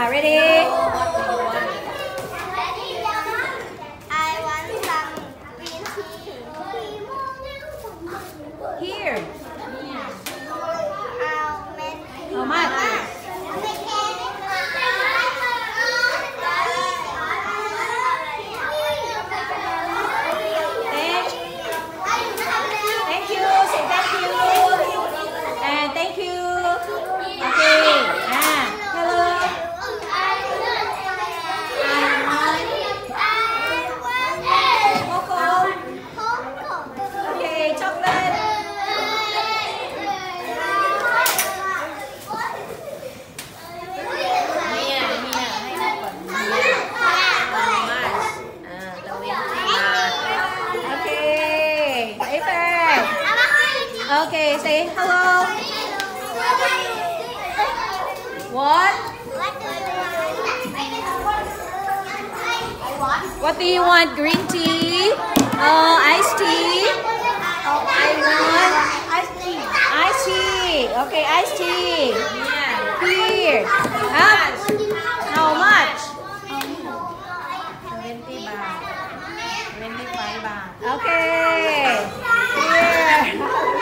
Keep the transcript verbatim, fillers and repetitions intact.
Ah, ready? I want some green tea. Here. How many? How much? Thank, thank you. Say thank you. And thank you. Okay. Ah, hello. Coco. Okay, chocolate. Mia, Mia,ให้แม่ก่อน Mia. How much? อ่าเราเว้นที่มา Okay. April. Okay, say hello. What? What do you want? Green tea? Oh, iced tea? I want iced tea. Iced tea. Okay, iced tea. Here. Huh? How much? twenty baht. twenty-five baht. Okay. Here.